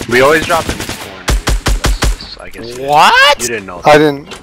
We always drop in this corner. I guess What? you didn't know. I didn't.